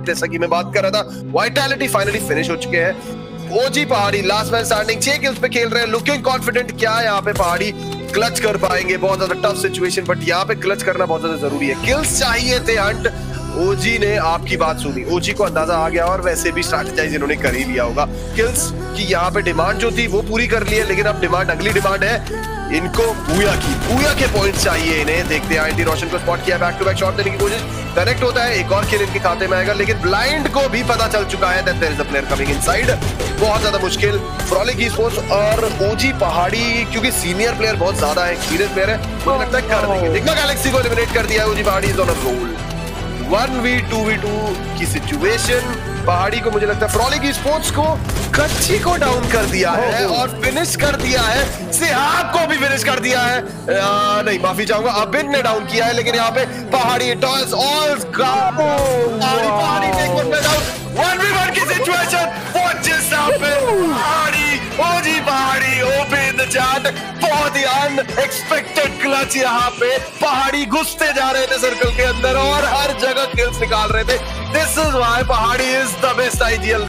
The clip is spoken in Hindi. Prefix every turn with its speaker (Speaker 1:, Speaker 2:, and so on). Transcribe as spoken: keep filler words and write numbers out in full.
Speaker 1: जैसा कि मैं बात कर रहा था। वाइटैलिटी फाइनली फिनिश हो चुके हैं। OG Pahadi last man standing छह किल्स पे खेल रहे हैं, लुकिंग कॉन्फिडेंट। क्या यहाँ पे पहाड़ी क्लच कर पाएंगे? बहुत ज्यादा टफ सिचुएशन, बट यहाँ पे क्लच करना बहुत ज्यादा जरूरी है। किल्स चाहिए थे हंट। ओजी ने आपकी बात सुनी, ओजी को अंदाजा आ गया और वैसे भी स्ट्रैटेजाइज इन्होंने कर ही लिया होगा। किल्स की यहाँ पे डिमांड जो थी वो पूरी कर ली है, लेकिन अब डिमांड अगली डिमांड है इनको बूया की। बूया के पॉइंट्स चाहिए इन्हें। देखते हैं आईटी रोशन को स्पॉट किया, बैक टू बैक शॉट देने की कोशिश, कनेक्ट होता है, एक और किल इनके खाते में आएगा, लेकिन ब्लाइंड को भी पता चल चुका है that there is a player coming inside. बहुत ज्यादा मुश्किल फ्रॉलिक ई-स्पोर्ट्स और ओजी पहाड़ी, क्योंकि सीनियर प्लेयर बहुत ज्यादा है, एक्सपीरियंस प्लेयर है, मुझे लगता है कर देंगे। देखना गैलेक्सी को एलिमिनेट कर दिया है OG Pahadi is on a roll. One v two v two की सिचुएशन। पहाड़ी को मुझे लगता है फ्रॉलिक ई-स्पोर्ट्स को कच्ची को डाउन कर दिया है और फिनिश कर दिया है। सिहाब को भी फिनिश कर दिया है। आ, नहीं माफी चाहूंगा, अबिन ने डाउन किया है, लेकिन यहाँ पे पहाड़ी toss all Pahadi Pahadi take one पे डाउन। वन वी वन की situation. What just happened? Pahadi OG पहाड़ी ओपन इन द चैट। बहुत ही अनएक्सपेक्टेड क्लच यहाँ पे। पहाड़ी घुसते जा रहे थे सर्कल के अंदर और हर जगह किल्स निकाल रहे थे। This is why Pahadi is the best IGL.